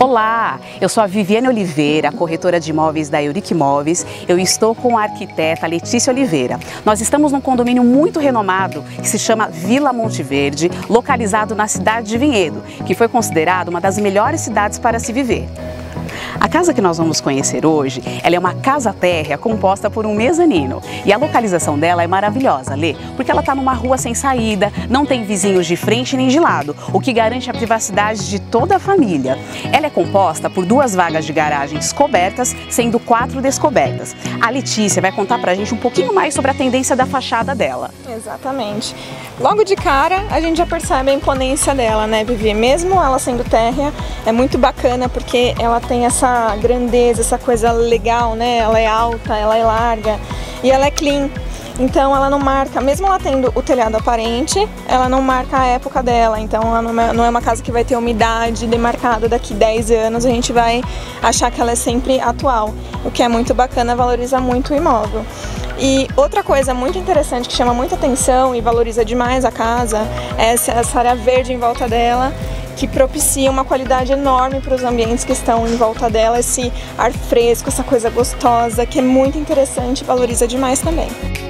Olá, eu sou a Viviane Oliveira, corretora de imóveis da Euric Imóveis. Eu estou com a arquiteta Letícia Oliveira. Nós estamos num condomínio muito renomado que se chama Vila Monte Verde, localizado na cidade de Vinhedo, que foi considerado uma das melhores cidades para se viver. A casa que nós vamos conhecer hoje, ela é uma casa térrea composta por um mezanino. E a localização dela é maravilhosa, Lê, porque ela está numa rua sem saída, não tem vizinhos de frente nem de lado, o que garante a privacidade de toda a família. Ela é composta por 2 vagas de garagens cobertas, sendo 4 descobertas. A Letícia vai contar pra gente um pouquinho mais sobre a tendência da fachada dela. Exatamente. Logo de cara, a gente já percebe a imponência dela, né, Vivi? Mesmo ela sendo térrea, é muito bacana porque ela tem essa grandeza, essa coisa legal, né? Ela é alta, ela é larga e ela é clean. Então ela não marca, mesmo ela tendo o telhado aparente, ela não marca a época dela. Então ela não é uma casa que vai ter umidade demarcada daqui 10 anos, a gente vai achar que ela é sempre atual. O que é muito bacana, valoriza muito o imóvel. E outra coisa muito interessante que chama muita atenção e valoriza demais a casa é essa área verde em volta dela, que propicia uma qualidade enorme para os ambientes que estão em volta dela, esse ar fresco, essa coisa gostosa, que é muito interessante e valoriza demais também.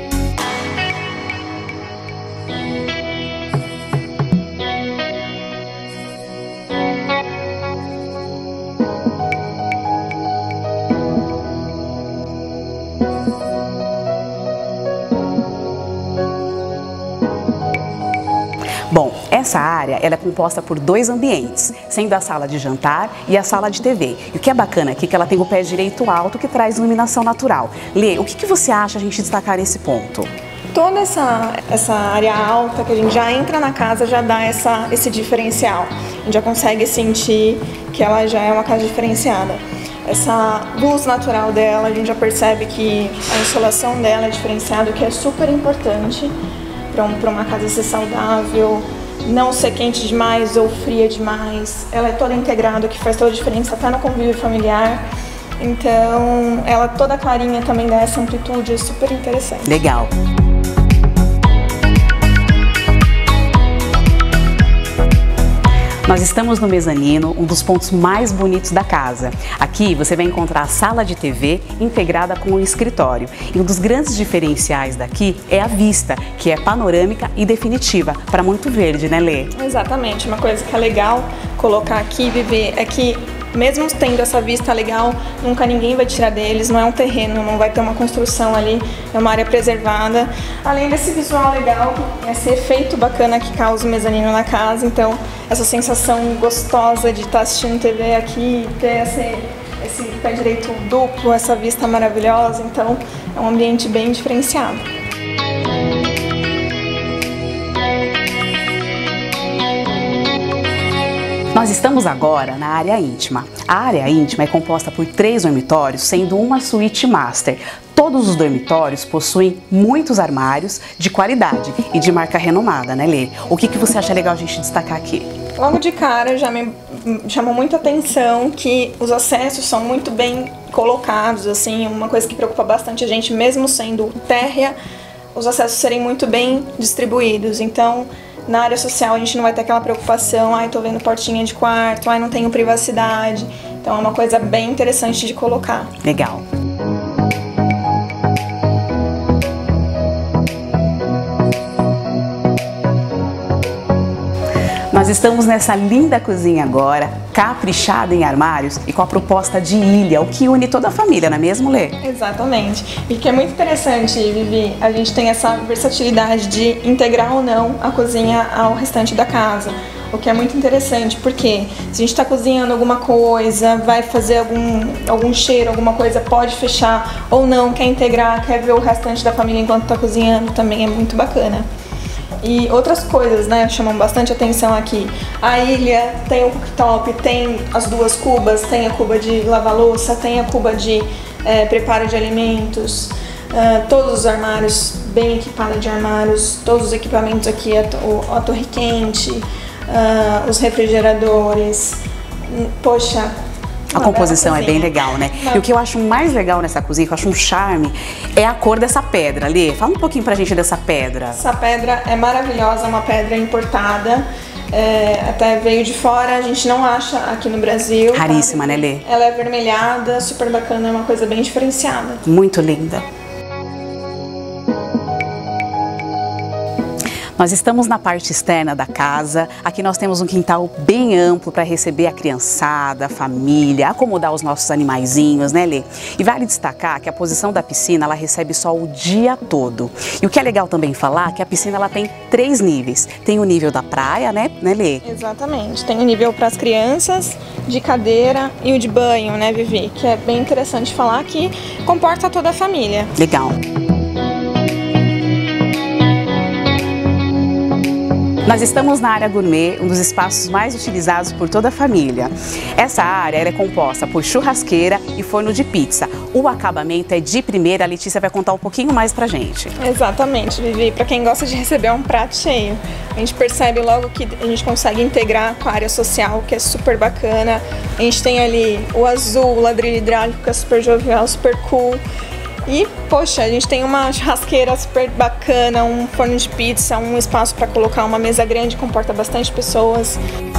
Bom, essa área ela é composta por 2 ambientes, sendo a sala de jantar e a sala de TV. E o que é bacana aqui é que ela tem o pé direito alto, que traz iluminação natural. Lê, o que você acha a gente destacar nesse ponto? Toda essa área alta que a gente já entra na casa já dá esse diferencial. A gente já consegue sentir que ela já é uma casa diferenciada. Essa luz natural dela, a gente já percebe que a insolação dela é diferenciada, o que é super importante para uma casa ser saudável, não ser quente demais ou fria demais. Ela é toda integrada, o que faz toda a diferença até no convívio familiar. Então, ela toda clarinha também dá essa amplitude, é super interessante. Legal. Nós estamos no mezanino, um dos pontos mais bonitos da casa. Aqui você vai encontrar a sala de TV integrada com o escritório. E um dos grandes diferenciais daqui é a vista, que é panorâmica e definitiva, para Monte Verde, né, Lê? Exatamente. Uma coisa que é legal colocar aqui, Vivi, é que mesmo tendo essa vista legal, nunca ninguém vai tirar deles, não é um terreno, não vai ter uma construção ali, é uma área preservada. Além desse visual legal, esse efeito bacana que causa o mezanino na casa, então essa sensação gostosa de estar assistindo TV aqui, ter esse pé direito duplo, essa vista maravilhosa, então é um ambiente bem diferenciado. Nós estamos agora na área íntima. A área íntima é composta por 3 dormitórios, sendo uma suíte master. Todos os dormitórios possuem muitos armários de qualidade e de marca renomada, né, Lê? O que você acha legal a gente destacar aqui? Logo de cara já me chamou muita atenção que os acessos são muito bem colocados, assim, uma coisa que preocupa bastante a gente, mesmo sendo térrea, os acessos serem muito bem distribuídos. Então, na área social a gente não vai ter aquela preocupação, ai, tô vendo portinha de quarto, ai, não tenho privacidade. Então é uma coisa bem interessante de colocar. Legal. Nós estamos nessa linda cozinha agora, caprichada em armários e com a proposta de ilha, o que une toda a família, não é mesmo, Lê? Exatamente. E que é muito interessante, Vivi, a gente tem essa versatilidade de integrar ou não a cozinha ao restante da casa. O que é muito interessante, porque se a gente está cozinhando alguma coisa, vai fazer algum cheiro, alguma coisa, pode fechar ou não, quer integrar, quer ver o restante da família enquanto está cozinhando, também é muito bacana. E outras coisas, né, chamam bastante atenção aqui. A ilha tem o cooktop, tem as 2 cubas, tem a cuba de lavar louça, tem a cuba de preparo de alimentos, todos os armários, bem equipados de armários, todos os equipamentos aqui, a torre quente, os refrigeradores, poxa, A composição é bem legal, né? E o que eu acho mais legal nessa cozinha, que eu acho um charme, é a cor dessa pedra. Lê, fala um pouquinho pra gente dessa pedra. Essa pedra é maravilhosa, é uma pedra importada. até veio de fora, a gente não acha aqui no Brasil. Raríssima, né, Lê? Ela é avermelhada, super bacana, é uma coisa bem diferenciada. Muito linda. Nós estamos na parte externa da casa. Aqui nós temos um quintal bem amplo para receber a criançada, a família, acomodar os nossos animaizinhos, né, Lê? E vale destacar que a posição da piscina, ela recebe sol o dia todo. E o que é legal também falar é que a piscina ela tem 3 níveis. Tem o nível da praia, né, Lê? Exatamente. Tem o nível para as crianças, de cadeira e o de banho, né, Vivi? Que é bem interessante falar que comporta toda a família. Legal. Nós estamos na área gourmet, um dos espaços mais utilizados por toda a família. Essa área ela é composta por churrasqueira e forno de pizza. O acabamento é de primeira, a Letícia vai contar um pouquinho mais pra gente. Exatamente, Vivi. Para quem gosta de receber um prato cheio, a gente percebe logo que a gente consegue integrar com a área social, que é super bacana. A gente tem ali o azul, o ladrilho hidráulico, que é super jovial, super cool. E, poxa, a gente tem uma churrasqueira super bacana, um forno de pizza, um espaço para colocar uma mesa grande, comporta bastante pessoas.